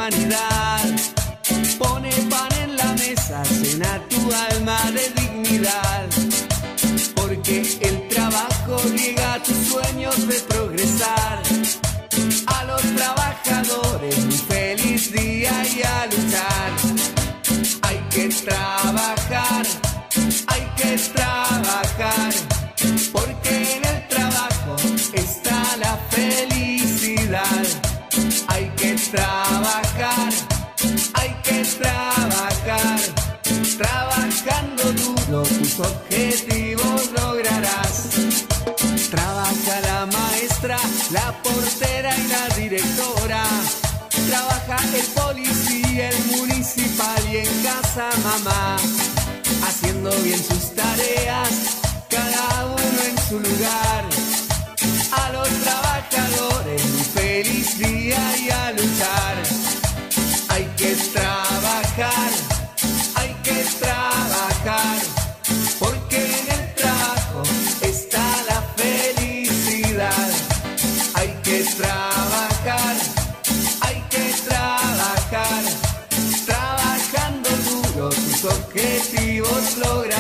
humanidad. Pone pan en la mesa, llena tu alma de dignidad. Porque el trabajo riega tus sueños de progresar. A los trabajadores un feliz día y a luchar. Hay que trabajar, hay que trabajar, porque en el trabajo está la felicidad. Hay que trabajar, hay que trabajar, trabajando duro tus objetivos lograrás. Trabaja la maestra, la portera y la directora. Trabaja el policía, el municipal y en casa mamá. Haciendo bien sus tareas, cada uno en su lugar. A los trabajadores un feliz día y a luchar. Hay que trabajar, hay que trabajar, porque en el trabajo está la felicidad. Hay que trabajar, hay que trabajar, trabajando duro tus objetivos lograr.